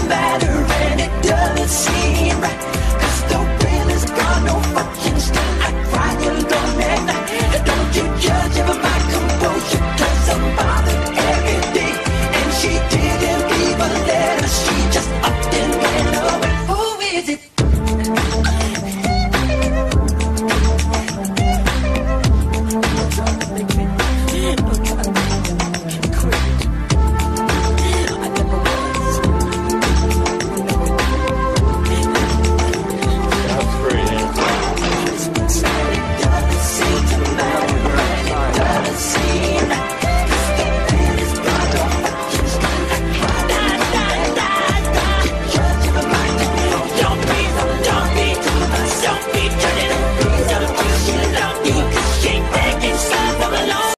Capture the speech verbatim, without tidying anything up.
matter and it doesn't seem right, 'cause the will is gone, no fucking steam.